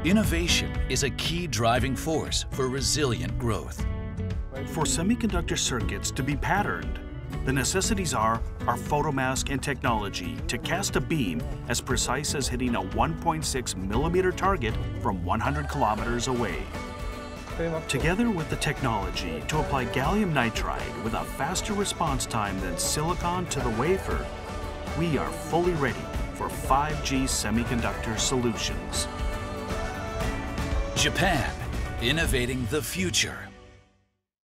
Innovation is a key driving force for resilient growth. For semiconductor circuits to be patterned, the necessities are our photomask and technology to cast a beam as precise as hitting a 1.6 millimeter target from 100 kilometers away. Together with the technology to apply gallium nitride with a faster response time than silicon to the wafer, we are fully ready for 5G semiconductor solutions. Japan, innovating the future.